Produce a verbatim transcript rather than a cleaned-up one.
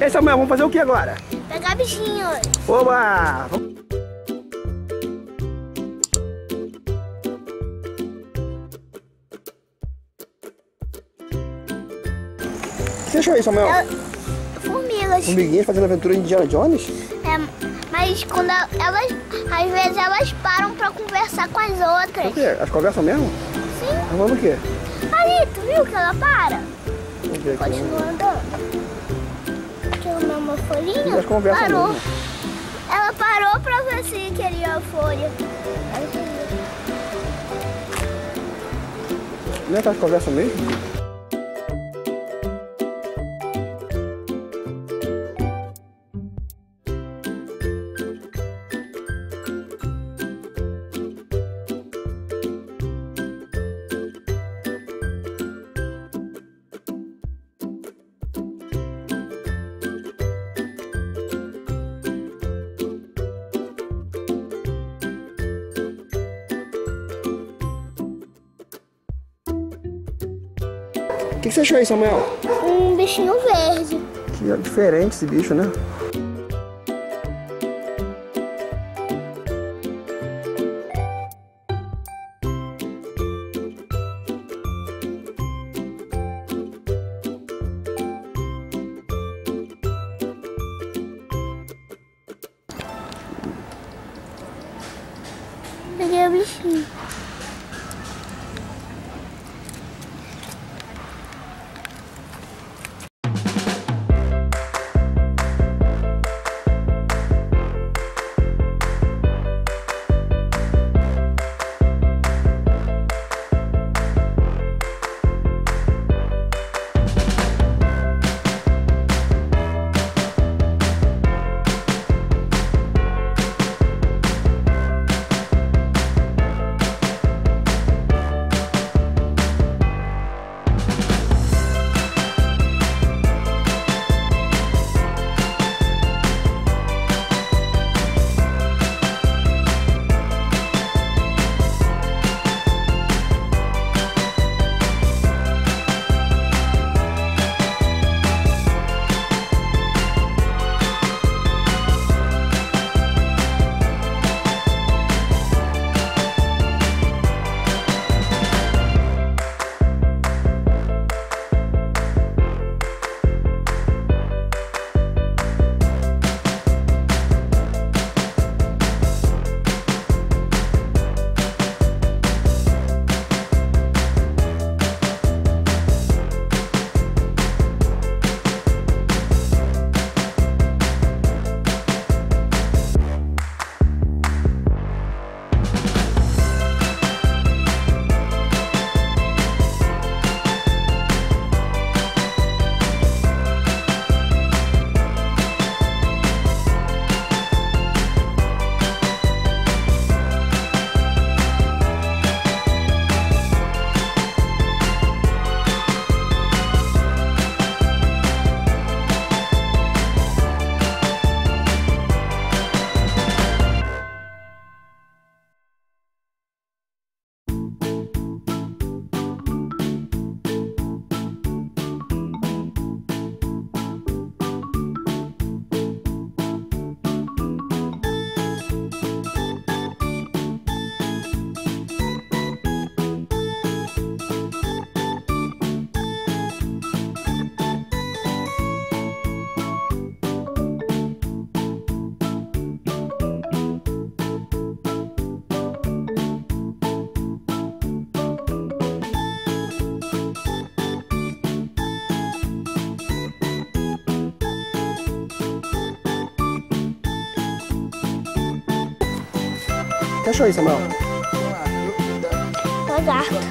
Ei, Samuel, vamos fazer o que agora? Pegar bichinhos. Oba! O que você achou aí, Samuel? Eu... Formigas. Formiguinhas fazendo aventura em Indiana Jones? É, mas quando elas, às vezes elas param pra conversar com as outras. O quê? Elas conversam mesmo? Sim. Elas falando o quê? Ali, tu viu que ela para? Vamos ver aqui. Continua andando. Aqui é uma folhinha. Elas conversam Parou. mesmo. Ela parou pra ver se queria a folha. Não é que elas conversam mesmo? O que você achou aí, Samuel? Um bichinho verde. Que diferente esse bicho, né? Peguei o bichinho. O que achou aí, Samuel? Lagarto.